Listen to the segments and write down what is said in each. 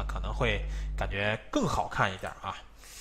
可能会感觉更好看一点啊。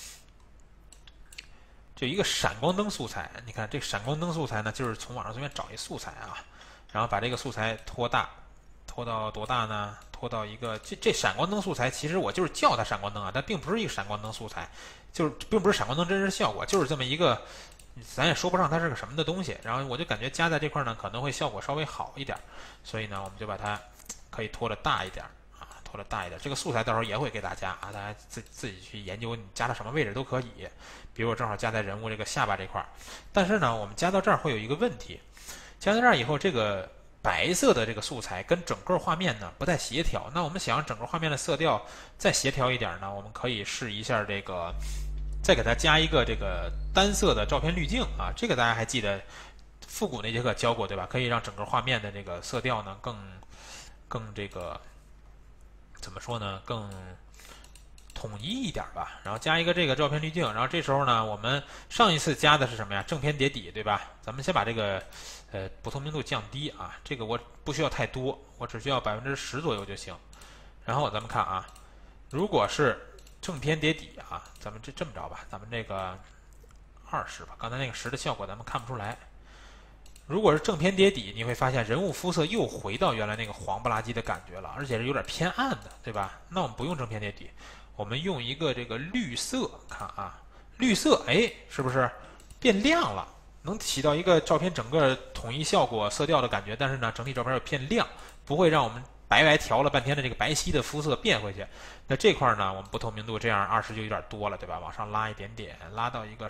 就一个闪光灯素材，你看这个闪光灯素材呢，就是从网上随便找一素材啊，然后把这个素材拖大，拖到多大呢？拖到一个这闪光灯素材，其实我就是叫它闪光灯啊，但并不是一个闪光灯素材，就是并不是闪光灯真实效果，就是这么一个，咱也说不上它是个什么的东西。然后我就感觉加在这块呢，可能会效果稍微好一点，所以呢，我们就把它可以拖得大一点啊，拖得大一点。这个素材到时候也会给大家啊，大家自己去研究，你加到什么位置都可以。比如我正好加在人物这个下巴这块，但是呢，我们加到这儿会有一个问题，加到这儿以后，这个白色的这个素材跟整个画面呢不太协调。那我们想让整个画面的色调再协调一点呢，我们可以试一下这个，再给它加一个这个单色的照片滤镜啊。这个大家还记得复古那节课教过对吧？可以让整个画面的这个色调呢更这个怎么说呢？更统一一点吧，然后加一个这个照片滤镜，然后这时候呢，我们上一次加的是什么呀？正片叠底，对吧？咱们先把这个不透明度降低啊，这个我不需要太多，我只需要10%左右就行。然后咱们看啊，如果是正片叠底啊，咱们这么着吧，咱们这个20吧，刚才那个10的效果咱们看不出来。如果是正片叠底，你会发现人物肤色又回到原来那个黄不拉几的感觉了，而且是有点偏暗的，对吧？那我们不用正片叠底，我们用一个这个绿色，看啊，绿色，哎，是不是变亮了？能起到一个照片整个统一效果、色调的感觉，但是呢，整体照片又偏亮，不会让我们白调了半天的这个白皙的肤色变回去。那这块呢，我们不透明度这样20就有点多了，对吧？往上拉一点点，拉到一个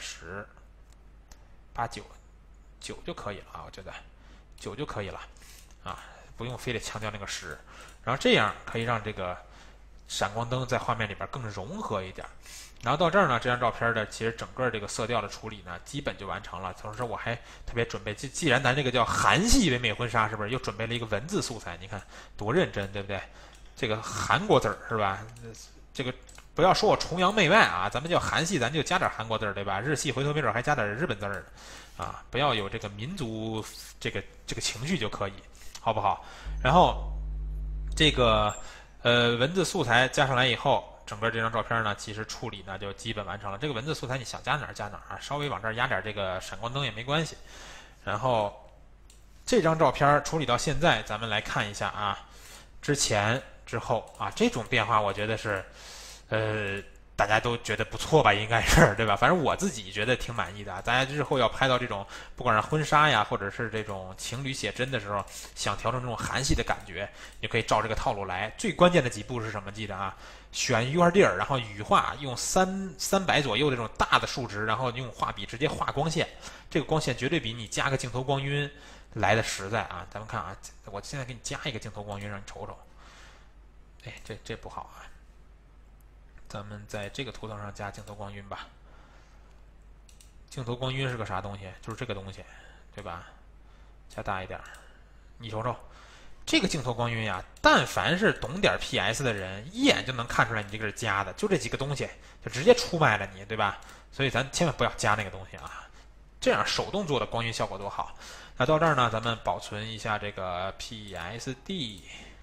10、8、9就可以了啊，我觉得9就可以了啊，不用非得强调那个10。然后这样可以让这个闪光灯在画面里边更融合一点。然后到这儿呢，这张照片的其实整个这个色调的处理呢，基本就完成了。同时我还特别准备，既然咱这个叫韩系唯美婚纱，是不是又准备了一个文字素材？你看多认真，对不对？这个韩国字儿是吧？这个不要说我崇洋媚外啊，咱们叫韩系，咱就加点韩国字儿，对吧？日系回头没准还加点日本字儿啊，不要有这个民族这个情绪就可以，好不好？然后这个文字素材加上来以后，整个这张照片呢，其实处理呢就基本完成了。这个文字素材你想加哪儿加哪儿啊，稍微往这儿压点这个闪光灯也没关系。然后这张照片处理到现在，咱们来看一下啊，之前之后啊，这种变化我觉得是大家都觉得不错吧，应该是对吧？反正我自己觉得挺满意的啊。大家日后要拍到这种不管是婚纱呀，或者是这种情侣写真的时候，想调成这种韩系的感觉，你就可以照这个套路来。最关键的几步是什么？记得啊，选一块地儿，然后羽化，用300左右的这种大的数值，然后用画笔直接画光线。这个光线绝对比你加个镜头光晕来的实在啊。咱们看啊，我现在给你加一个镜头光晕，让你瞅瞅。哎，这不好啊。咱们在这个图层上加镜头光晕吧。镜头光晕是个啥东西？就是这个东西，对吧？加大一点，你瞅瞅，这个镜头光晕呀，但凡是懂点 PS 的人，一眼就能看出来你这个是加的，就这几个东西就直接出卖了你，对吧？所以咱千万不要加那个东西啊，这样手动做的光晕效果多好。那到这儿呢，咱们保存一下这个 PSD。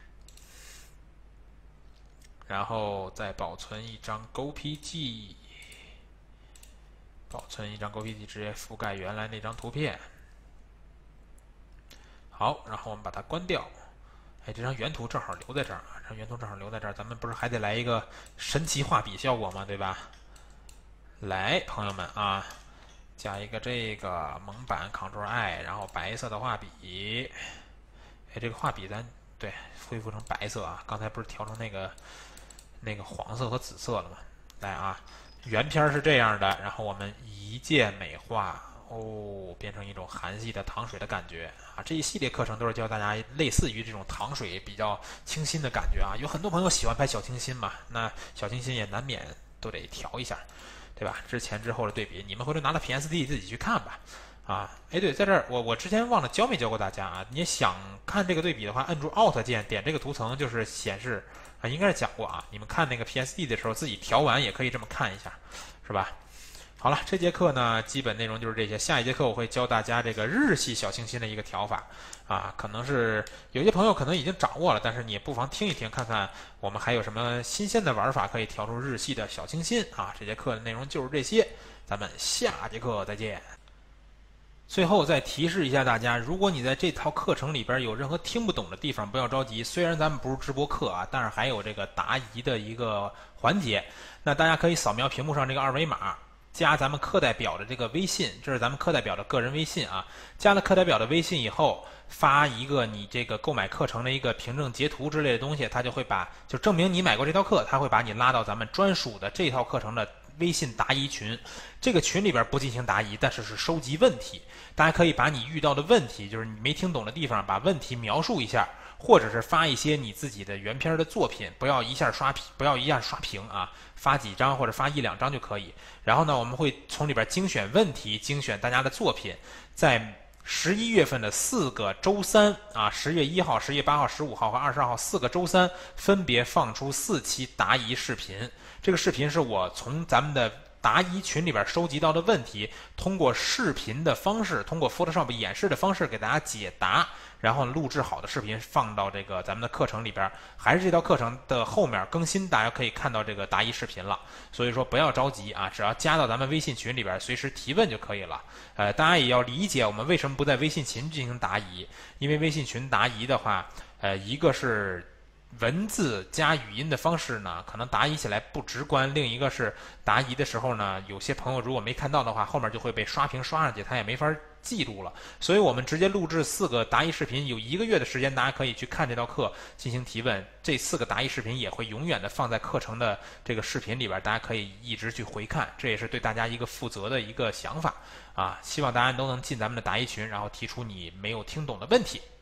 然后再保存一张 GoPG， 保存一张 GoPG， 直接覆盖原来那张图片。好，然后我们把它关掉。哎，这张原图正好留在这儿啊，这张原图正好留在这儿，咱们不是还得来一个神奇画笔效果吗？对吧？来，朋友们啊，加一个这个蒙版 Ctrl+I， 然后白色的画笔。哎，这个画笔咱对恢复成白色啊，刚才不是调成那个黄色和紫色了吗？来啊，原片是这样的，然后我们一键美化，哦，变成一种韩系的糖水的感觉啊！这一系列课程都是教大家类似于这种糖水比较清新的感觉啊。有很多朋友喜欢拍小清新嘛，那小清新也难免都得调一下，对吧？之前之后的对比，你们回头拿到 PSD 自己去看吧。啊，哎对，在这儿我之前忘了教没教过大家啊？你想看这个对比的话，摁住 Alt 键，点这个图层就是显示啊，应该是讲过啊。你们看那个 PSD 的时候，自己调完也可以这么看一下，是吧？好。 好了，这节课呢，基本内容就是这些。下一节课我会教大家这个日系小清新的一个调法啊，可能是有些朋友可能已经掌握了，但是你也不妨听一听，看看我们还有什么新鲜的玩法可以调出日系的小清新啊。这节课的内容就是这些，咱们下节课再见。最后再提示一下大家，如果你在这套课程里边有任何听不懂的地方，不要着急。虽然咱们不是直播课啊，但是还有这个答疑的一个环节。那大家可以扫描屏幕上这个二维码，加咱们课代表的这个微信，这是咱们课代表的个人微信啊。加了课代表的微信以后，发一个你这个购买课程的一个凭证截图之类的东西，他就会就证明你买过这套课，他会把你拉到咱们专属的这套课程的微信答疑群。这个群里边不进行答疑，但是是收集问题。大家可以把你遇到的问题，就是你没听懂的地方，把问题描述一下，或者是发一些你自己的原片的作品，不要一下刷屏啊，发几张或者发1、2张就可以。然后呢，我们会从里边精选问题，精选大家的作品，在11月份的4个周三啊，10月1号、10月8号、15号和22号4个周三，分别放出4期答疑视频。这个视频是我从咱们的答疑群里边收集到的问题，通过视频的方式，通过 Photoshop 演示的方式给大家解答，然后录制好的视频放到这个咱们的课程里边。还是这套课程的后面更新，大家可以看到这个答疑视频了。所以说不要着急啊，只要加到咱们微信群里边，随时提问就可以了。大家也要理解我们为什么不在微信群进行答疑，因为微信群答疑的话，一个是文字加语音的方式呢，可能答疑起来不直观；另一个是答疑的时候呢，有些朋友如果没看到的话，后面就会被刷屏刷上去，他也没法记录了。所以我们直接录制4个答疑视频，有1个月的时间，大家可以去看这道课进行提问。这4个答疑视频也会永远的放在课程的这个视频里边，大家可以一直去回看，这也是对大家一个负责的一个想法啊。希望大家都能进咱们的答疑群，然后提出你没有听懂的问题。